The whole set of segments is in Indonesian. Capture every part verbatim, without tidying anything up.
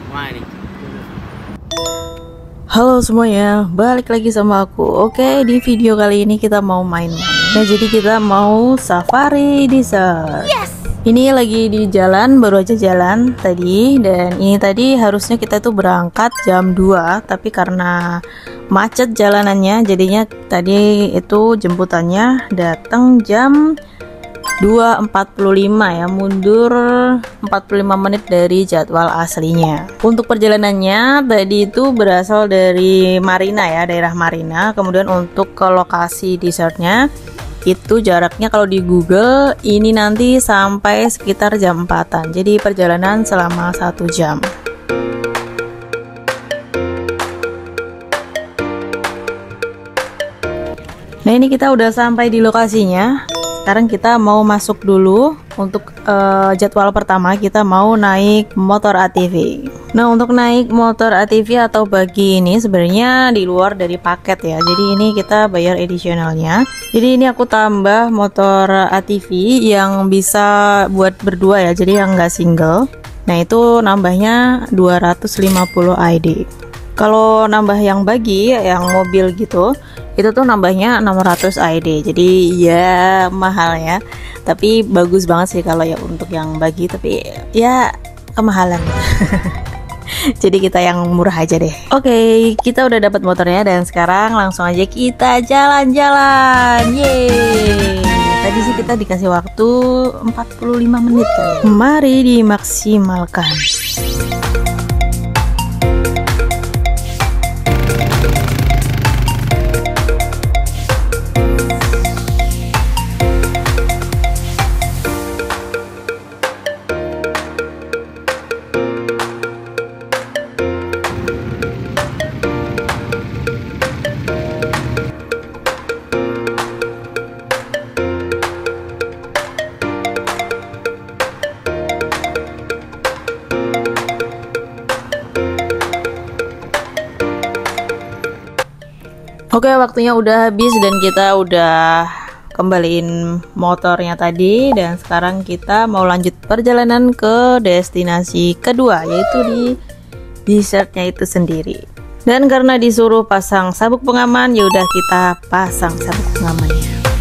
Mari. Halo semuanya, balik lagi sama aku. Oke, di video kali ini kita mau main-main. Nah, jadi kita mau safari dessert. Yes. Ini lagi di jalan, baru aja jalan tadi. Dan ini tadi harusnya kita tuh berangkat jam dua, tapi karena macet jalanannya, jadinya tadi itu jemputannya datang jam dua empat puluh lima ya, mundur empat puluh lima menit dari jadwal aslinya. Untuk perjalanannya tadi itu berasal dari Marina ya, daerah Marina. Kemudian untuk ke lokasi dessertnya itu jaraknya kalau di Google ini nanti sampai sekitar jam empatan. Jadi perjalanan selama satu jam. Nah, ini kita udah sampai di lokasinya. Sekarang kita mau masuk dulu. Untuk uh, jadwal pertama kita mau naik motor A T V. Nah, untuk naik motor A T V atau buggy ini sebenarnya di luar dari paket ya. Jadi ini kita bayar additionalnya. Jadi ini aku tambah motor A T V yang bisa buat berdua ya. Jadi yang nggak single. Nah, itu nambahnya dua ratus lima puluh I D. Kalau nambah yang buggy, yang mobil gitu, itu tuh nambahnya enam ratus I D. Jadi ya mahal ya. Tapi bagus banget sih kalau ya untuk yang buggy, tapi ya kemahalan. Jadi kita yang murah aja deh. Oke, kita udah dapat motornya dan sekarang langsung aja kita jalan-jalan. Yeay. Tadi sih kita dikasih waktu empat puluh lima menit kali. Mari dimaksimalkan. Oke, waktunya udah habis dan kita udah kembaliin motornya tadi. Dan sekarang kita mau lanjut perjalanan ke destinasi kedua, yaitu di dessertnya itu sendiri. Dan karena disuruh pasang sabuk pengaman, ya udah kita pasang sabuk pengamannya.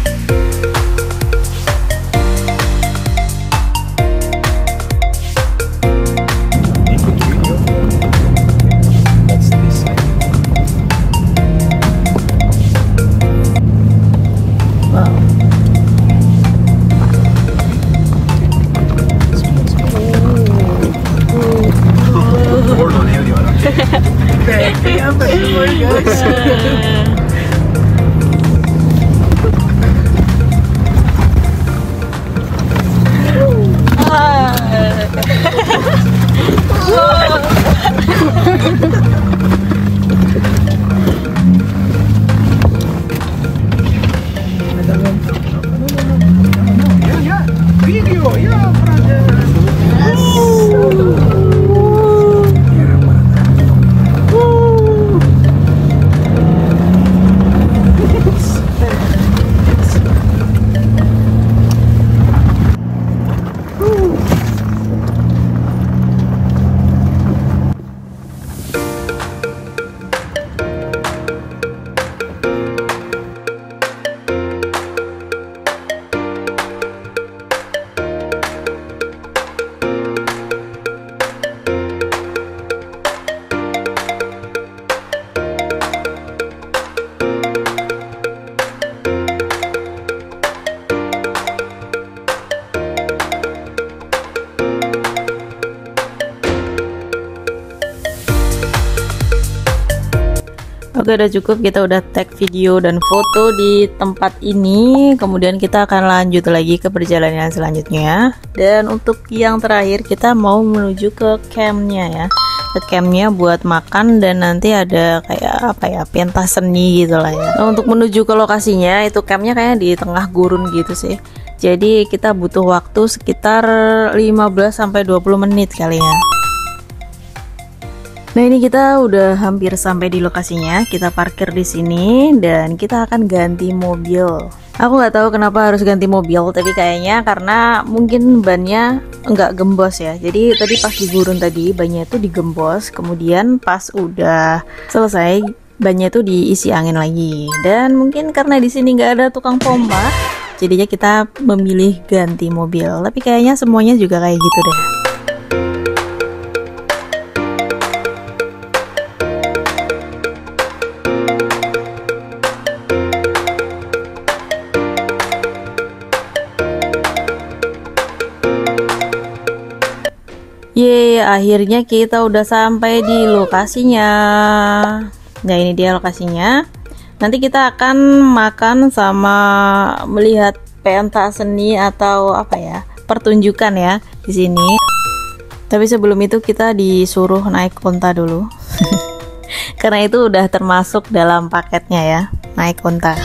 Oke, udah cukup, kita udah tag video dan foto di tempat ini. Kemudian kita akan lanjut lagi ke perjalanan selanjutnya. Dan untuk yang terakhir kita mau menuju ke campnya ya. Ke campnya buat makan dan nanti ada kayak apa ya, pentas seni gitu lah ya. Nah, untuk menuju ke lokasinya itu campnya kayak di tengah gurun gitu sih. Jadi kita butuh waktu sekitar lima belas sampai dua puluh menit kali ya. Nah, ini kita udah hampir sampai di lokasinya. Kita parkir di sini dan kita akan ganti mobil. Aku nggak tahu kenapa harus ganti mobil, tapi kayaknya karena mungkin bannya nggak gembos ya. Jadi tadi pas di gurun tadi bannya itu digembos, kemudian pas udah selesai bannya itu diisi angin lagi. Dan mungkin karena di sini nggak ada tukang pompa, jadinya kita memilih ganti mobil. Tapi kayaknya semuanya juga kayak gitu deh. Yeay, akhirnya kita udah sampai di lokasinya. Nah, ini dia lokasinya. Nanti kita akan makan sama melihat pentas seni atau apa ya, pertunjukan ya di sini. Tapi sebelum itu kita disuruh naik onta dulu. Karena itu udah termasuk dalam paketnya ya, naik onta.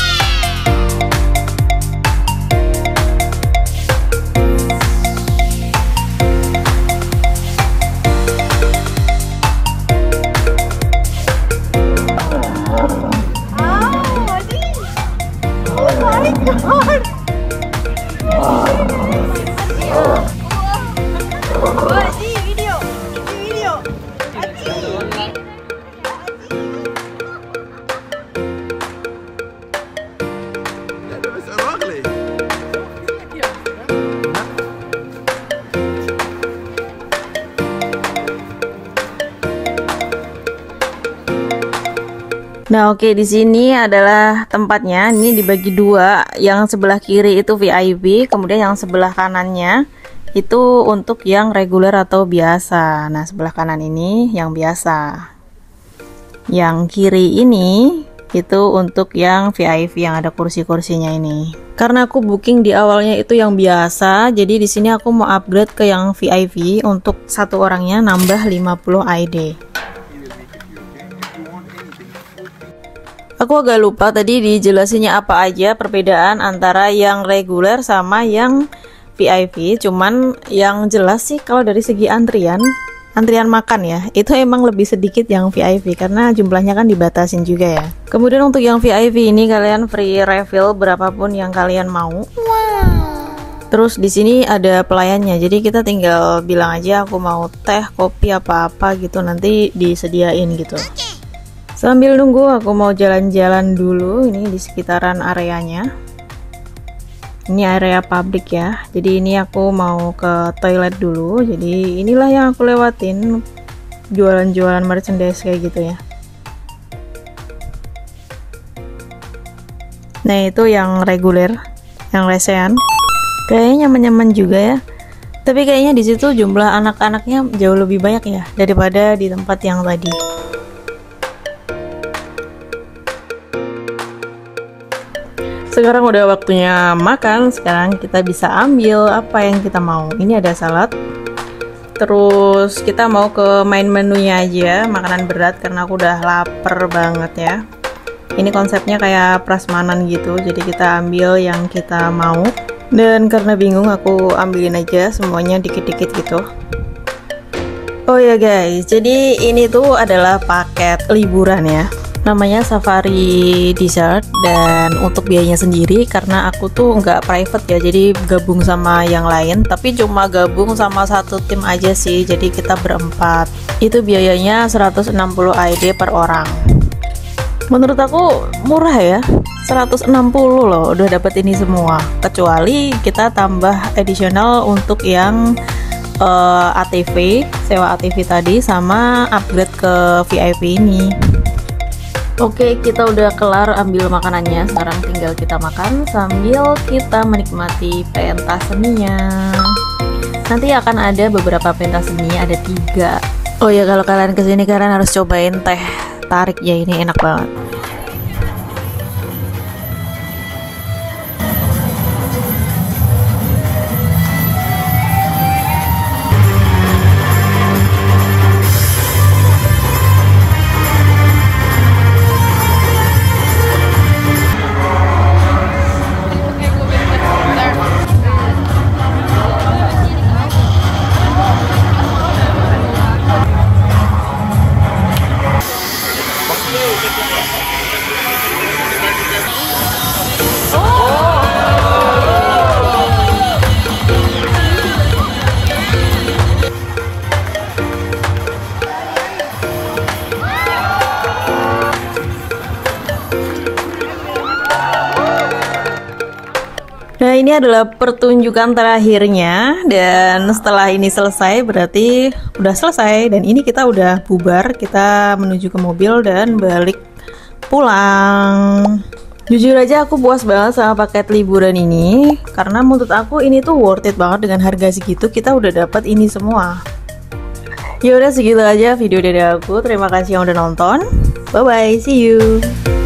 Nah, oke, di sini adalah tempatnya. Ini dibagi dua. Yang sebelah kiri itu V I P, kemudian yang sebelah kanannya itu untuk yang reguler atau biasa. Nah, sebelah kanan ini yang biasa. Yang kiri ini itu untuk yang V I P yang ada kursi-kursinya ini. Karena aku booking di awalnya itu yang biasa, jadi di sini aku mau upgrade ke yang V I P untuk satu orangnya nambah lima puluh I D. Aku agak lupa tadi dijelasinnya apa aja perbedaan antara yang reguler sama yang V I P. Cuman yang jelas sih kalau dari segi antrian, antrian makan ya, itu emang lebih sedikit yang V I P karena jumlahnya kan dibatasin juga ya. Kemudian untuk yang V I P ini kalian free refill berapapun yang kalian mau. Terus di sini ada pelayannya, jadi kita tinggal bilang aja aku mau teh, kopi, apa-apa gitu, nanti disediain gitu. Sambil nunggu aku mau jalan-jalan dulu ini di sekitaran areanya. Ini area publik ya. Jadi ini aku mau ke toilet dulu. Jadi inilah yang aku lewatin, jualan-jualan merchandise kayak gitu ya. Nah, itu yang reguler, yang lesehan. Kayaknya nyaman-nyaman juga ya. Tapi kayaknya di situ jumlah anak-anaknya jauh lebih banyak ya daripada di tempat yang tadi. Sekarang udah waktunya makan. Sekarang kita bisa ambil apa yang kita mau. Ini ada salad. Terus kita mau ke main menunya aja, makanan berat karena aku udah lapar banget ya. Ini konsepnya kayak prasmanan gitu. Jadi kita ambil yang kita mau. Dan karena bingung aku ambilin aja semuanya dikit-dikit gitu. Oh ya guys, jadi ini tuh adalah paket liburan ya. Namanya Safari Desert, dan untuk biayanya sendiri karena aku tuh nggak private ya, jadi gabung sama yang lain, tapi cuma gabung sama satu tim aja sih, jadi kita berempat. Itu biayanya seratus enam puluh I D per orang. Menurut aku murah ya, seratus enam puluh loh udah dapet ini semua, kecuali kita tambah additional untuk yang uh, A T V, sewa A T V tadi, sama upgrade ke V I P ini. Oke, kita udah kelar ambil makanannya. Sekarang tinggal kita makan sambil kita menikmati pentas seninya. Nanti akan ada beberapa pentas seni, ada tiga. Oh ya, kalau kalian kesini kalian harus cobain teh tarik ya, ini enak banget. ini adalah pertunjukan terakhirnya, dan setelah ini selesai berarti udah selesai, dan ini kita udah bubar, kita menuju ke mobil dan balik pulang. Jujur aja aku puas banget sama paket liburan ini, karena menurut aku ini tuh worth it banget. Dengan harga segitu kita udah dapat ini semua. Ya udah, segitu aja video dari aku. Terima kasih yang udah nonton. Bye bye, see you.